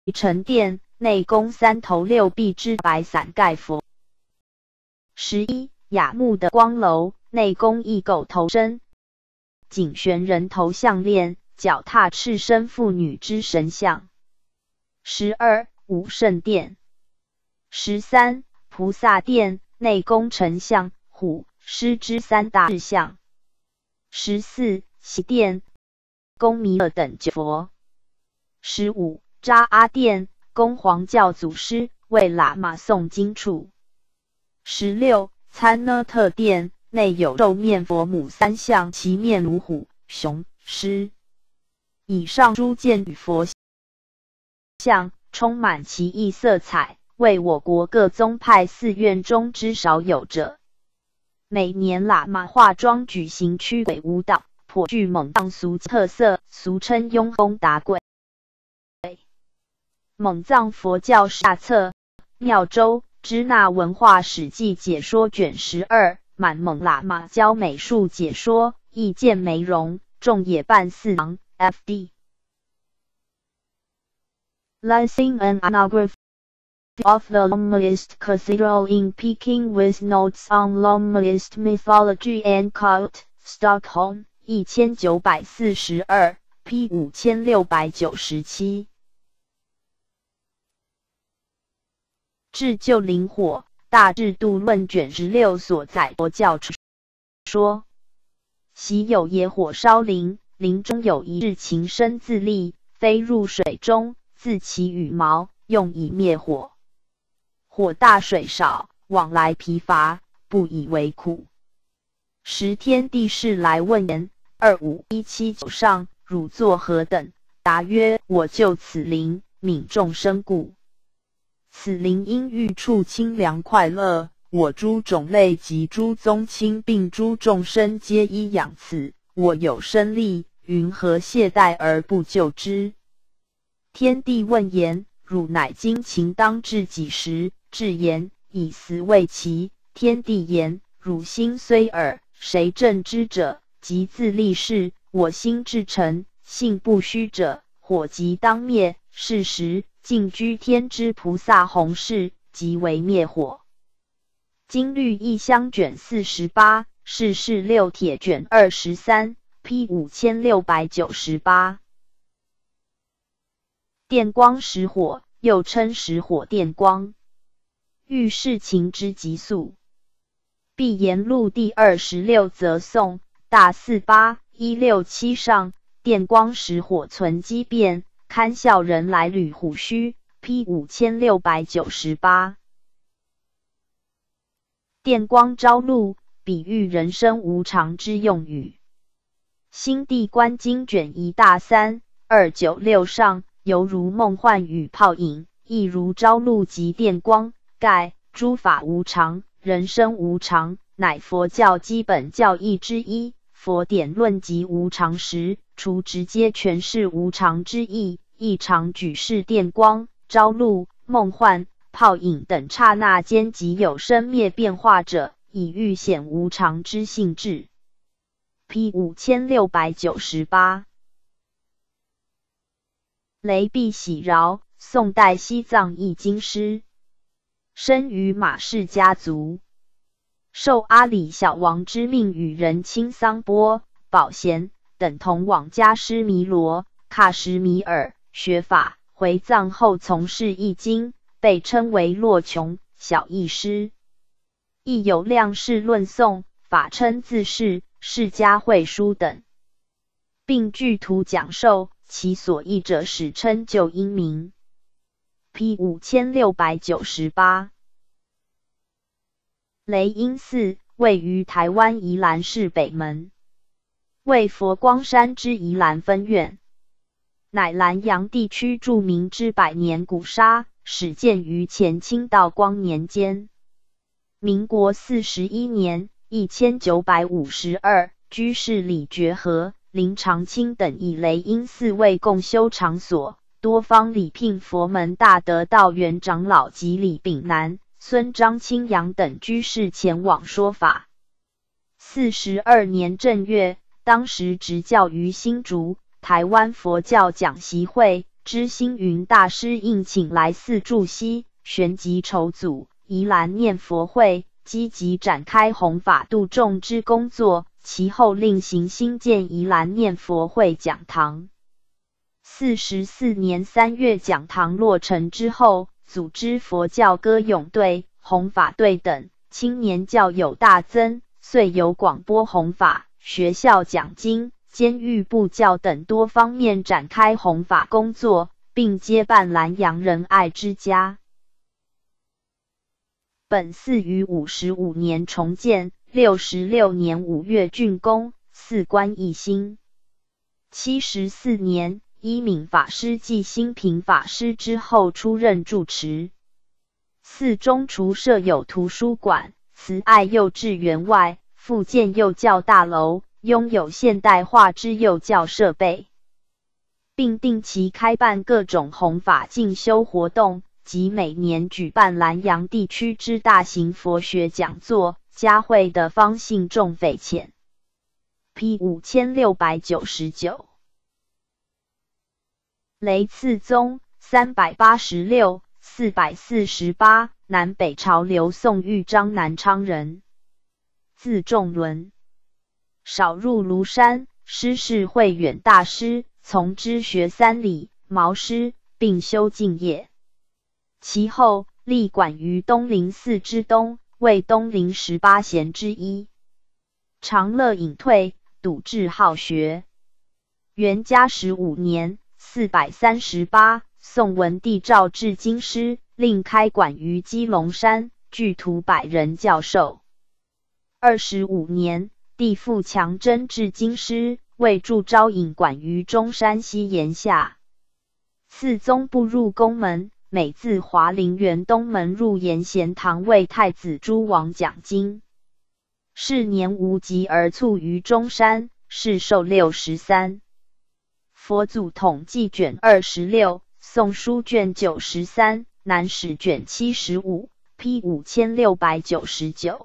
承殿，内宫3头6臂之白伞盖佛。11. 雅木的光楼，内宫一狗头身，颈悬人头项链，脚踏赤身妇女之神像。12. 武圣殿。13. 菩萨殿，内宫丞相、虎、狮之3大志像。14. 喜殿，供弥勒等9佛。15. 扎阿殿，供黄教祖师，为喇嘛诵经处。16. 参呢特殿，内有肉面佛母3像，其面如虎、熊、狮。以上诸殿与佛像充满奇异色彩，为我国各宗派寺院中之少有者。每年喇嘛化妆举行驱鬼舞蹈，颇具蒙藏族特色，俗称拥功打鬼。蒙藏佛教下册妙周支那文化史记解说卷12，满蒙喇嘛教美术解说，意见梅荣，众野办四郎 FD。 Listing an Anography of the Lamaist Cathedral in Peking with notes on Lamaist mythology and cult, Stockholm, 1942, p. 5697。至旧灵火大制度论卷16所载佛教说，昔有野火烧林，林中有一日禽身自立，飞入水中，自其羽毛，用以灭火。火大水少，往来疲乏，不以为苦。时天地士来问言，25179上，汝作何等？答曰：我救此林，悯众生故。此林因欲处清凉快乐，我诸种类及诸宗亲并诸众生皆依养此，我有生力，云何懈怠而不救之？天地问言：汝乃今秦当至几时？至言：以死未期。天地言：汝心虽耳，谁正之者？即自立誓，我心至诚，信不虚者，火即当灭。是时，尽居天之菩萨弘誓，即为灭火。经律义香卷48，世事六帖卷23， p. 5698。电光石火，又称石火电光，遇事情之急速。必言录第26则颂，大48 167上，电光石火存机变，堪笑人来履虎须， p. 5698。电光朝露，比喻人生无常之用语。新地观经卷1大3 296上，犹如梦幻与泡影，亦如朝露及电光，盖诸法无常，人生无常，乃佛教基本教义之一。佛典论及无常时，除直接诠释无常之意，亦常举示电光、朝露、梦幻、泡影等刹那间即有生灭变化者，以喻显无常之性质。p. 5698。雷碧喜饶，宋代西藏译经师，生于马氏家族，受阿里小王之命，与人亲桑波、宝贤等同往加施弥罗、喀什米尔学法，回藏后从事译经，被称为洛琼小译师。亦有量释论颂、法称自释、释迦会书等，并具图讲授，其所译者史称旧因名。p. 5698。雷音寺位于台湾宜兰市北门，为佛光山之宜兰分院，乃兰阳地区著名之百年古刹，始建于前清道光年间。民国41年1952，居士李觉和、林长青等以雷音寺为共修场所，多方礼聘佛门大德道元长老及李炳南、孙张清扬等居士前往说法。42年正月，当时执教于新竹台湾佛教讲习会， 知星云大师应请来寺助西，旋即筹组宜兰念佛会，积极展开弘法度众之工作。其后另行兴建宜兰念佛会讲堂。44年3月讲堂落成之后，组织佛教歌咏队、弘法队等，青年教友大增，遂有广播弘法、学校讲经、监狱布教等多方面展开弘法工作，并接办南洋仁爱之家。本寺于55年重建，66年5月竣工，寺官一新。74年，依敏法师继新平法师之后出任住持。寺中除设有图书馆、慈爱幼稚园外，复建幼教大楼，拥有现代化之幼教设备，并定期开办各种弘法进修活动，及每年举办南洋地区之大型佛学讲座，嘉惠的方信众匪浅。P 5699。雷次宗386、448，南北朝刘宋豫章南昌人，字仲伦。少入庐山，师事慧远大师，从之学3礼、毛诗，并修净业。其后历管于东林寺之东，为东林18贤之一。长乐隐退，笃志好学。元嘉15年438，宋文帝诏至京师，另开馆于基隆山，具徒100人教授。25年，帝复强征至京师，为驻招引馆于中山西岩下。次宗步入宫门，每自华林园东门入延贤堂为太子诸王讲经。是年无疾而卒于中山，世寿63。佛祖统计卷26，宋书卷93，南史卷75 ，P 5699。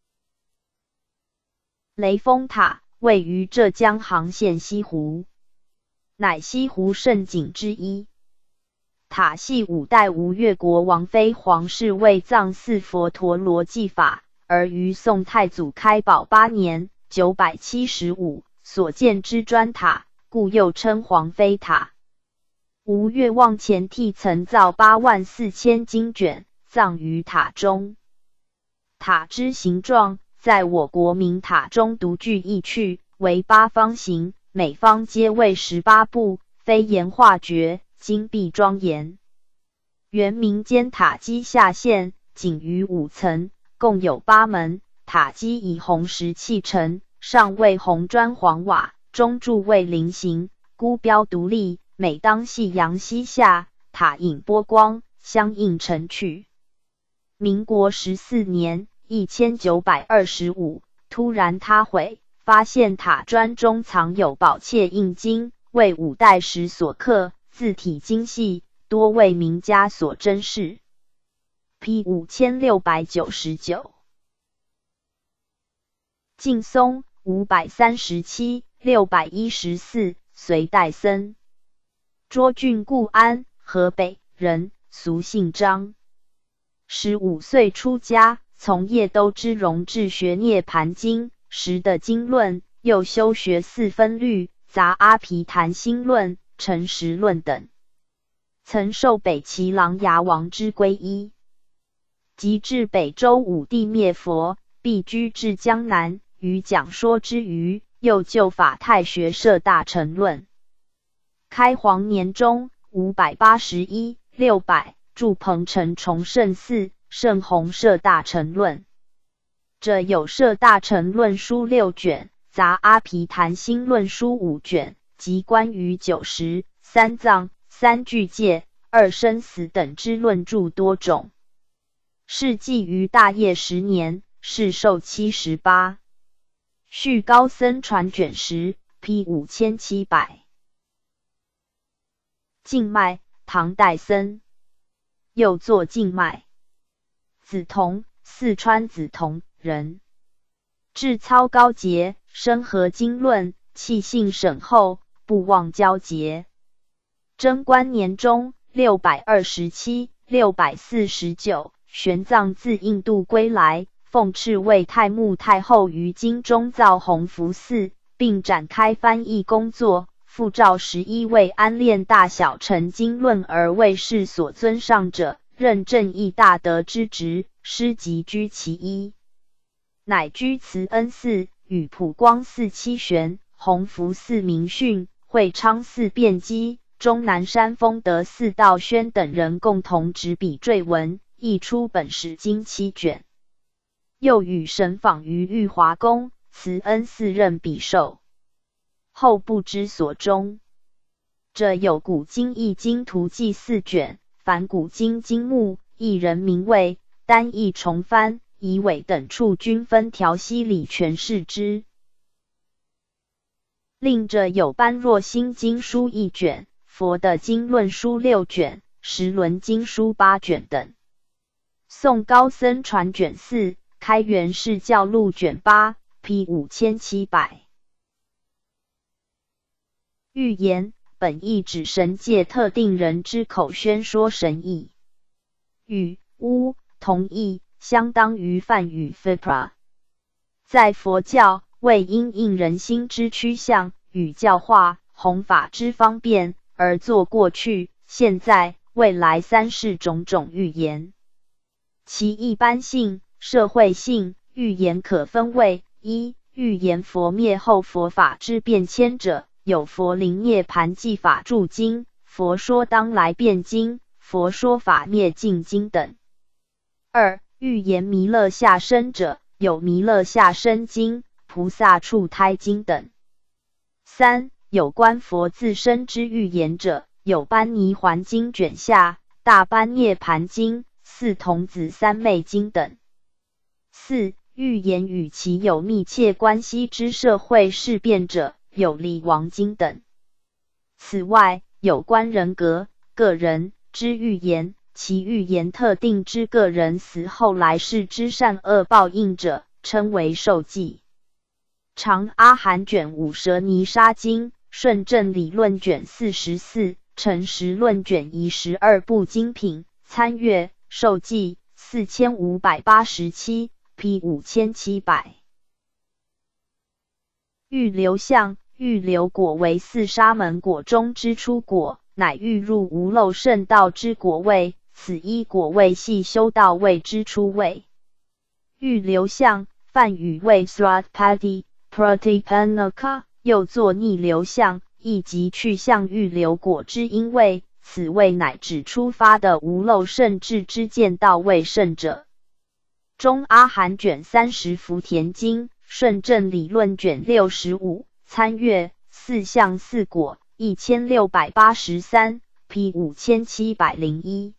雷峰塔位于浙江杭县西湖，乃西湖胜景之一。塔系5代吴越国王妃皇室为藏祀佛陀罗祭法，而于宋太祖开宝8年975所建之砖塔，故又称皇妃塔。吴越望前替曾造84000经卷，葬于塔中。塔之形状，在我国明塔中独具一趣，为8方形，每方皆为18部，飞檐画绝，金碧庄严。原民间塔基下陷，仅于5层，共有8门，塔基以红石砌成，上为红砖黄瓦，中柱为菱形，孤标独立。每当夕阳西下，塔引波光，相映成趣。民国14年1925，突然塌毁，发现塔砖中藏有宝切印金，为5代时所刻，字体精细，多为名家所珍视。P 5699。劲松537、614，隋代僧。涿郡固安，河北人，俗姓张。15岁出家，从叶都之容治学涅盘经，时的经论，又修学4分律、杂阿毗昙心论、诚实论等。曾受北齐琅琊王之皈依。及至北周武帝灭佛，避居至江南，于讲说之余，又就法太学设大乘论。开皇年中581、600，筑彭城崇圣寺，圣弘设大乘论。者有设大乘论书6卷，杂阿毗昙心论书5卷，及关于90、三藏、三具戒、2生死等之论著多种。事纪于大业10年，世寿78。续高僧传卷10 ，P 5700。静脉，唐代僧，又作静脉。梓潼，四川梓潼人。志操高洁，深合经论，气性审厚，不忘交结。 贞观年中627、649，玄奘自印度归来，奉敕为太穆太后于京中造弘福寺，并展开翻译工作，复召11位安练大小乘经论而为世所尊上者，任正义大德之职，师即居其一，乃居慈恩寺、与普光寺七玄、弘福寺明训、会昌寺辩机、终南山丰德寺道宣等人共同执笔缀文，译出本史经7卷。又与神访于玉华宫，慈恩寺任笔授。后不知所终。这有古今易经图记4卷，凡古今经目，一人名谓，单译重翻，以尾等处均分条析理诠释之。另着有般若心经书1卷，佛的经论书6卷，时轮经书8卷等。宋高僧传卷4，开元释教录卷8，批5700。预言本意指神界特定人之口宣说神意。语乌同义，相当于梵语 Vipra。在佛教，为因应人心之趋向与教化、弘法之方便而作过去、现在、未来3世种种预言。其一般性、社会性预言可分为：一、预言佛灭后佛法之变迁者，有佛临涅盘寂法著经、佛说当来变经、佛说法灭尽经等。二、预言弥勒下生者，有弥勒下生经、菩萨处胎经等。三、有关佛自身之预言者，有般尼环经卷下、大般涅盘经、四童子三昧经等。四、预言与其有密切关系之社会事变者，有力王经等。此外，有关人格、个人之预言，其预言特定之个人死后来世之善恶报应者，称为受记。长阿含卷5舍尼沙经、顺正理论卷44、诚实论卷1 12部精品，参阅受记4587，批5700。预流相，预流果为4沙门果中之初果，乃欲入无漏圣道之果位，此一果位系修道位之初位。预流相，梵语为 Sratpadi、Pratipanaka， 又作逆流相，亦即去向预流果之因位，此位乃指出发的无漏圣智之见道位圣者。中阿含卷30福田经、顺正理论卷65，参阅四相四果1683，批5701。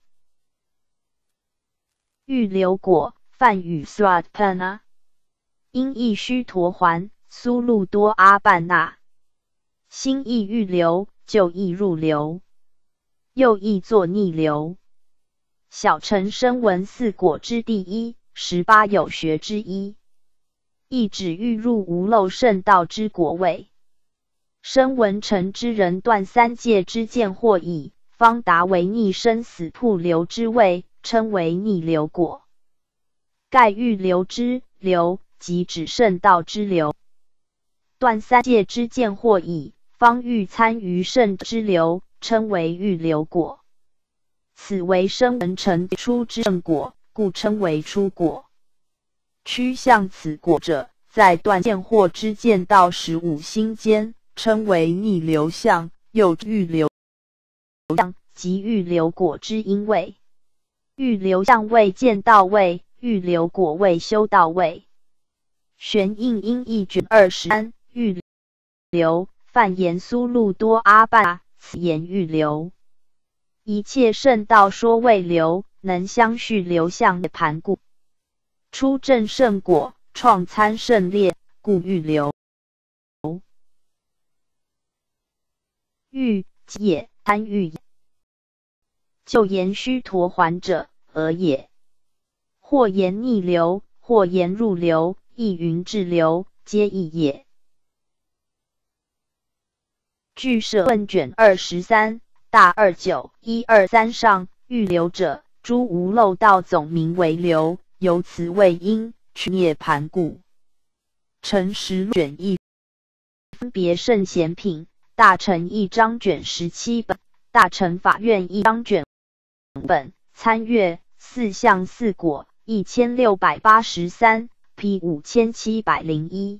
预流果，梵语 Sratpana， 音译须陀洹、苏路多阿半那，新译预流，旧译入流，又译作逆流。小乘声闻四果之第一，18有学之一，亦指欲入无漏圣道之果位。声闻乘之人断三界之见惑已，方达为逆生死瀑流之位，称为逆流果。盖欲流之流，即指圣道之流。断三界之见惑已，方欲参于圣之流，称为欲流果。此为声闻乘出之正果，故称为出果。趋向此果者，在断见惑之见道15心间，称为逆流相，又欲流相，即欲流果之因位。欲流相为见道位，欲流果为修道位。玄应音译卷23，欲流，梵言苏路多阿半那，此言欲流。一切圣道说未流，能相续流相的盘故。出正圣果，创参圣列，故欲流。欲也，贪欲也。就言须陀洹者，而也。或言逆流，或言入流，亦云滞流，皆异也。据舍问卷23， 大29-123上，欲流者，诸无漏道总名为流，由此谓因，取涅盘故。陈实卷1分别圣贤品，大乘1章卷17本，大乘法院1章卷5本，参阅四相四果1683 P 5701。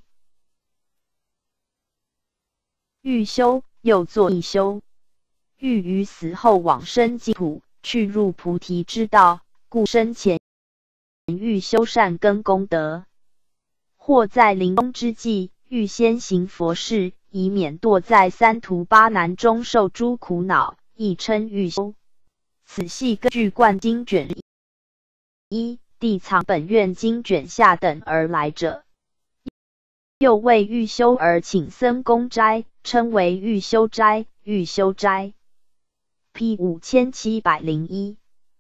欲修，又作一修。欲于死后往生净土，去入菩提之道，故生前欲修善根功德，或在临终之际，欲先行佛事，以免堕在三途八难中受诸苦恼，亦称欲修。此系根据灌经卷1、地藏本愿经卷下等而来者。又为欲修而请僧供斋，称为欲修斋、欲修斋。P 5701。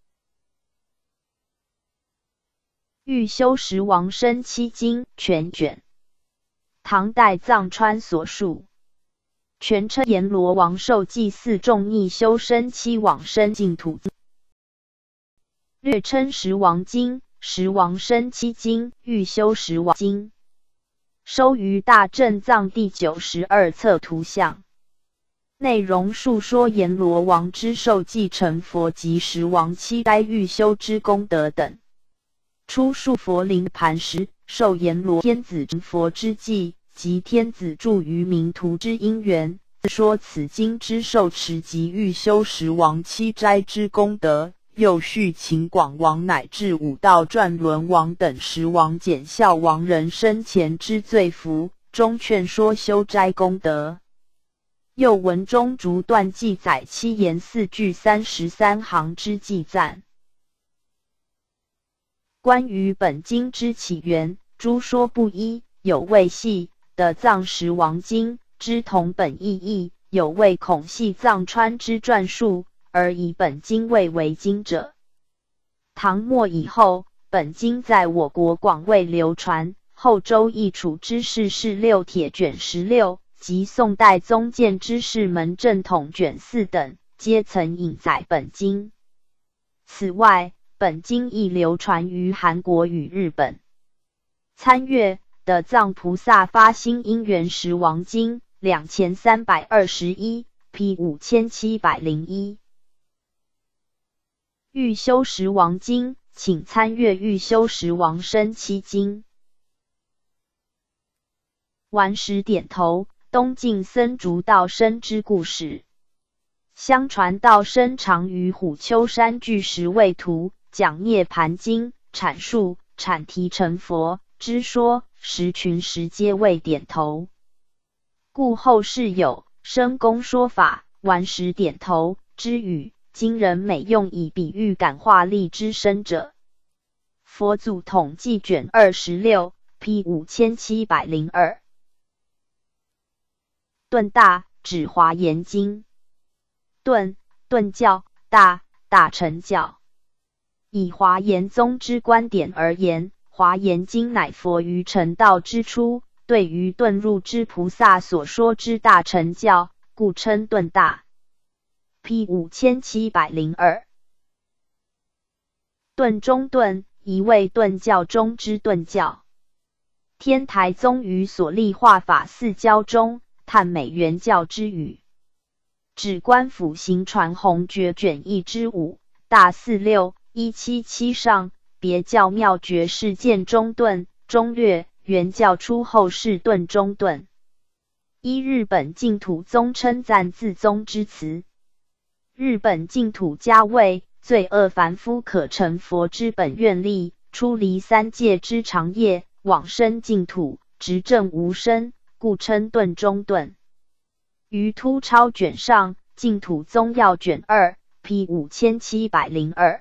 欲修十王生七经全卷，唐代藏川所述，全称阎罗王受祭祀众逆修生七往生净土，略称十王经、十王生七经、欲修十王经，收于大正藏第92册图像。内容述说阎罗王之受继成佛及十王七斋欲修之功德等。初述佛临盘时，受阎罗天子成佛之际，及天子住于冥途之因缘，自说此经之受持及欲修十王七斋之功德。又续秦广王乃至五道转轮王等十王检校王人生前之罪福，中劝说修斋功德。又文中逐段记载七言四句33行之记赞。关于本经之起源，诸说不一，有谓系的藏十王经之同本意义，有谓恐系藏川之传述，而以本经为为经者。唐末以后，本经在我国广为流传，后周易处之士是六帖卷16。及宋代宗建之士门正统卷4等，皆曾引载本经。此外，本经亦流传于韩国与日本。参阅的藏菩萨发心因缘十王经2321 P 5701。欲修十王经，请参阅欲修十王生七经。顽石点头。东晋僧竺道生之故事。相传道生常于虎丘山聚10位徒，讲涅盘经，阐述阐提成佛之说，十群十皆未点头。故后世有生公说法，顽石点头之语，今人每用以比喻感化力之深者。佛祖统计卷26 P 5702。顿大指华严经，顿教，大乘教。以华严宗之观点而言，华严经乃佛于成道之初，对于顿入之菩萨所说之大乘教，故称顿大。P 5702。顿中顿，一谓顿教中之顿教。天台宗于所立化法四教中，探美原教之语，指官府行传弘诀卷1之5，大46 177上，别教妙诀是见中顿，中略，原教出后世顿中顿。依日本净土宗称赞自宗之词。日本净土家谓，罪恶凡夫可成佛之本愿力，出离三界之长业，往生净土，执正无生，故称顿中顿。于突超卷上，净土宗要卷2 P 5702。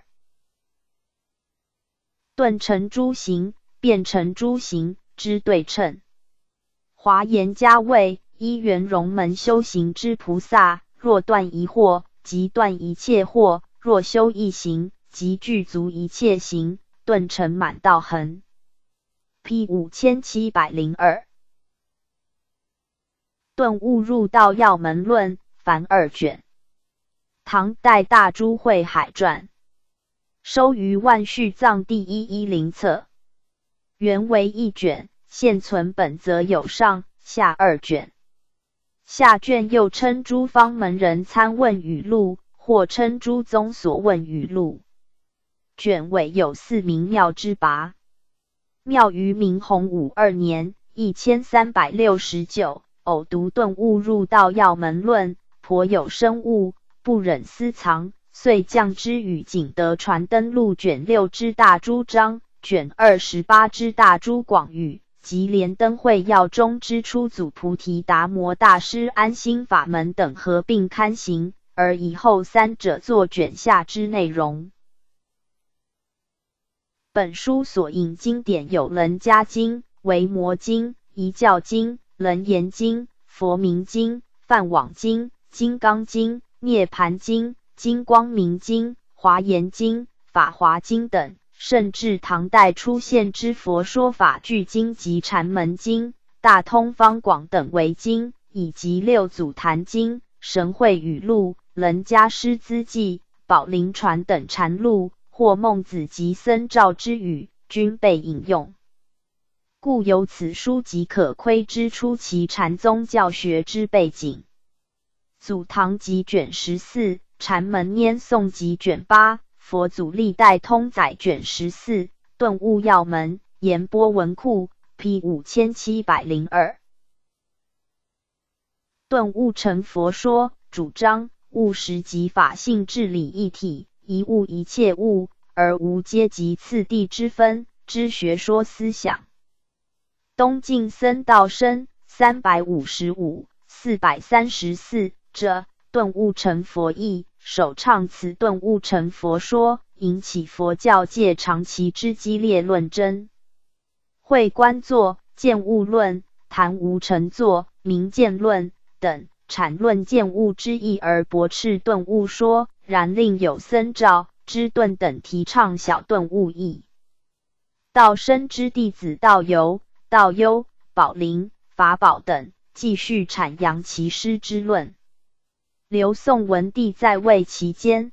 顿成诸行，变成诸行之对称。华严家谓，依圆融门修行之菩萨，若断一惑，即断一切惑；若修一行，即具足一切行，顿成满道行。P 5702。顿悟入道要门论，凡2卷。 唐代大珠慧海传，收于万续藏第110册，原为一卷，现存本则有上下2卷。下卷又称诸方门人参问语录，或称诸宗所问语录。卷尾有4名妙之拔。妙于明洪武2年1369，偶读顿悟入道要门论，颇有深悟，不忍私藏，遂降之与景德传灯录卷6之大珠章，卷28之大珠广语，及莲灯会要中之初祖菩提达摩大师安心法门等合并刊行，而以后3者作卷下之内容。本书所引经典有楞伽经、维摩经、遗教经、楞严经、佛明经、梵网经、金刚经、涅盘经、金光明经、华严经、法华经等，甚至唐代出现之佛说法句经及禅门经、大通方广等为经，以及六祖坛经、神会语录、楞伽师资记、宝林传等禅录，或孟子及僧肇之语，均被引用。故由此书即可窥知出其禅宗教学之背景。祖堂集卷14，禅门拈诵集卷8，佛祖历代通载卷14，顿悟要门，言波文库 P 5702。顿悟成佛说，主张悟实即法性治理一体，一物一切物，而无阶级次第之分之学说思想。东晋僧道生355、434者，顿悟成佛意，首倡此顿悟成佛说，引起佛教界长期之激烈论争。会观作、见悟论、谈无成作、明见论等，阐论见悟之意而驳斥顿悟说，然另有僧肇、知顿等提倡小顿悟义。道生之弟子道游、道幽、宝林、法宝等继续阐扬其师之论。刘宋文帝在位期间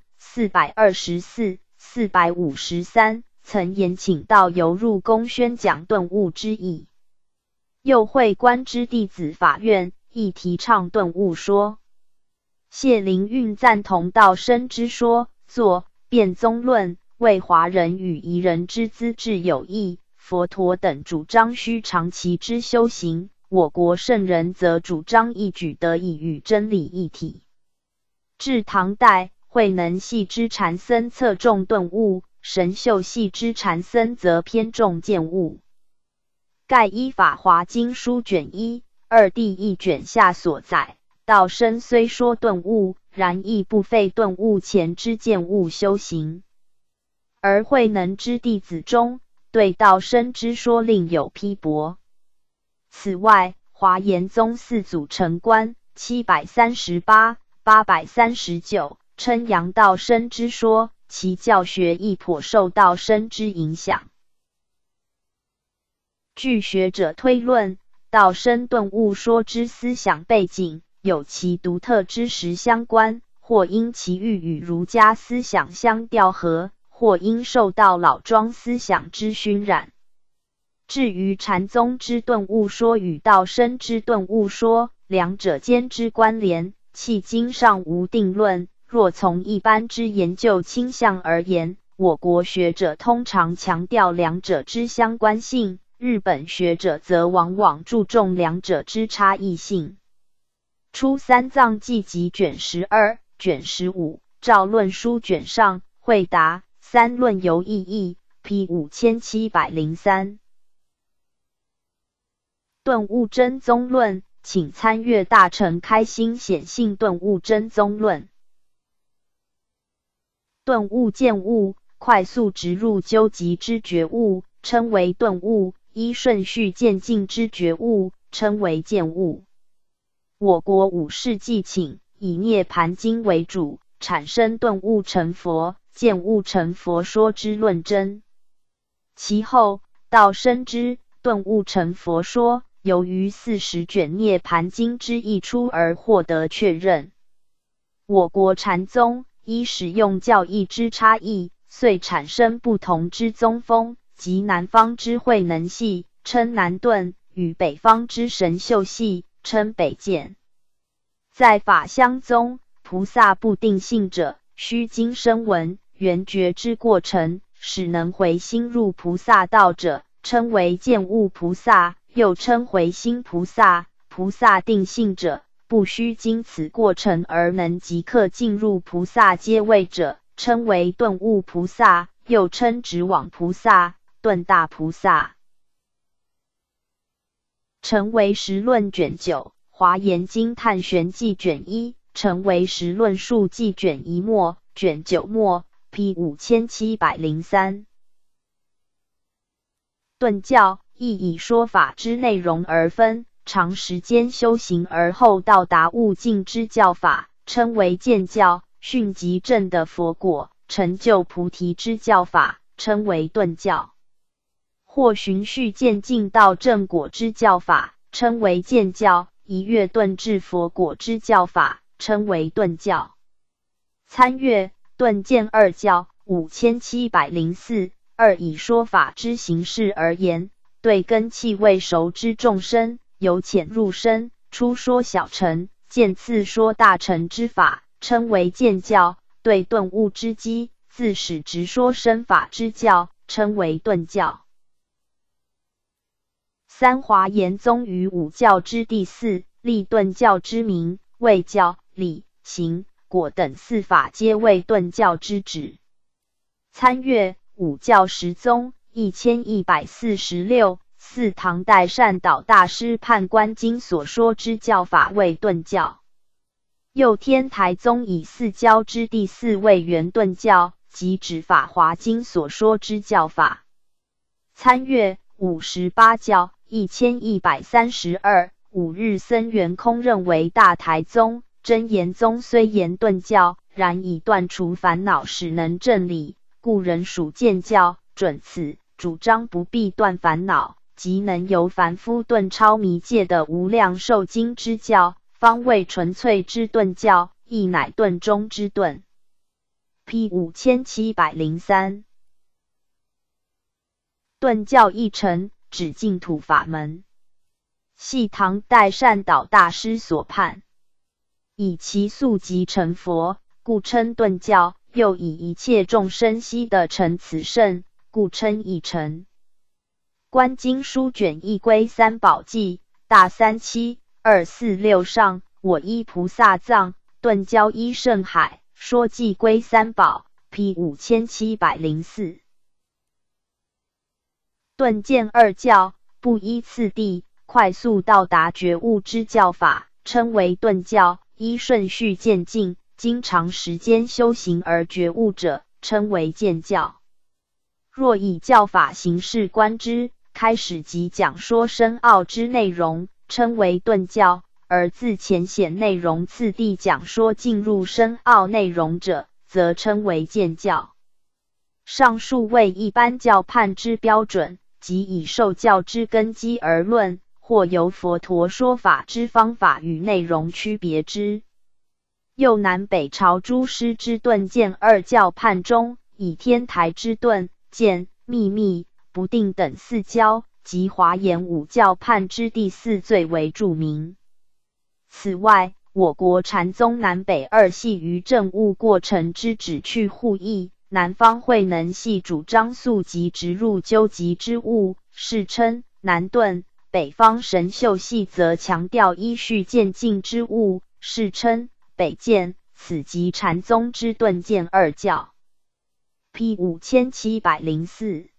424、453曾延请道游入宫宣讲顿悟之意。又会观之弟子法院亦提倡顿悟说。谢灵运赞同道生之说，作《辩宗论》，为华人与夷人之资治有益。佛陀等主张须长期之修行，我国圣人则主张一举得以与真理一体。至唐代，慧能系之禅僧侧重顿悟，神秀系之禅僧则偏重见悟。盖依法华经书卷1、2第1卷下所载，道生虽说顿悟，然亦不废顿悟前之见悟修行。而慧能之弟子中，对道生之说另有批驳。此外，华严宗四祖成观738、839称扬道生之说，其教学亦颇受道生之影响。据学者推论，道生顿悟说之思想背景有其独特之实相关，或因其欲与儒家思想相调和，或因受到老庄思想之熏染。至于禅宗之顿悟说与道生之顿悟说，两者间之关联，迄今尚无定论。若从一般之研究倾向而言，我国学者通常强调两者之相关性，日本学者则往往注重两者之差异性。出三藏记集卷12、卷15、赵论书卷上、惠达三论游意义 P 5703。顿悟真宗论，请参阅大乘开心显性顿悟真宗论。顿悟见悟，快速直入究极之觉悟，称为顿悟；依顺序渐进之觉悟，称为见悟。我国5世纪请以涅盘经为主，产生顿悟成佛、见悟成佛说之论争。其后，道生之顿悟成佛说，由于40卷涅盘经之译出而获得确认。 我国禅宗依使用教义之差异，遂产生不同之宗风，即南方之慧能系称南顿，与北方之神秀系称北渐。在法相宗，菩萨不定性者，须经声闻缘觉之过程，使能回心入菩萨道者，称为见悟菩萨，又称回心菩萨。菩萨定性者，不须经此过程而能即刻进入菩萨阶位者，称为顿悟菩萨，又称直往菩萨、顿大菩萨。成为实论卷9，华严经探玄记卷1，成为实论述记卷1末，卷9末 ，P 5703。顿教亦以说法之内容而分。长时间修行而后到达悟境之教法，称为渐教；迅即证的佛果，成就菩提之教法，称为顿教；或循序渐进到正果之教法，称为渐教；一跃顿至佛果之教法，称为顿教。参阅顿渐二教5704。二以说法之形式而言，对根器未熟之众生，由浅入深，初说小乘，渐次说大乘之法，称为渐教；对顿悟之机，自始直说深法之教，称为顿教。三华严宗于五教之第四，立顿教之名，为教、理、行、果等四法皆为顿教之旨。参阅五教十宗1146。四唐代善导大师判官经所说之教法为顿教。又天台宗以四教之第四为圆顿教，即指法华经所说之教法。参阅58教1132。五日僧圆空认为大台宗、真言宗虽言顿教，然以断除烦恼使能正理，故人属渐教。准此，主张不必断烦恼，即能由凡夫顿超迷界的无量寿经之教，方为纯粹之顿教，亦乃顿中之顿。P 5703。顿教一成，指净土法门，系唐代善导大师所判，以其速即成佛，故称顿教；又以一切众生悉得成此圣，故称一成。观经书卷一归三宝记大37246上，我依菩萨藏，顿教依圣海，说记归三宝 P 5704。顿渐二教，不依次第，快速到达觉悟之教法，称为顿教；依顺序渐进，经长时间修行而觉悟者，称为渐教。若以教法形式观之，开始即讲说深奥之内容，称为顿教；而自浅显内容次第讲说进入深奥内容者，则称为渐教。上述为一般教判之标准，即以受教之根基而论，或由佛陀说法之方法与内容区别之。又南北朝诸师之顿渐二教判中，以天台之顿、渐、秘密、不定等四教及华严五教判之第四最为著名。此外，我国禅宗南北二系于证悟过程之旨趣互异，南方慧能系主张速即直入究极之悟，世称南顿；北方神秀系则强调依序渐进之悟，世称北渐。此即禅宗之顿渐二教。P 5704。